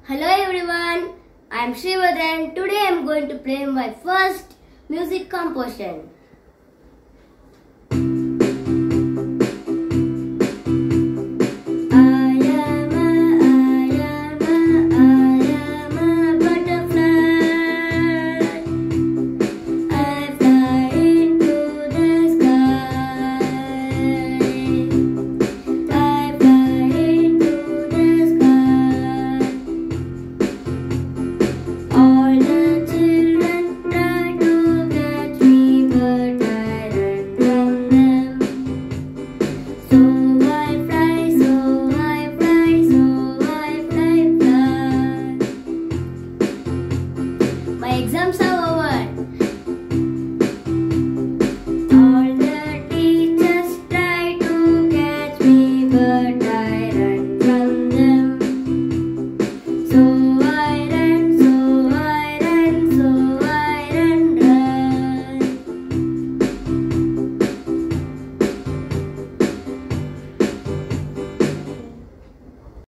Hello everyone, I am Srivardhan. Today I am going to play my first music composition.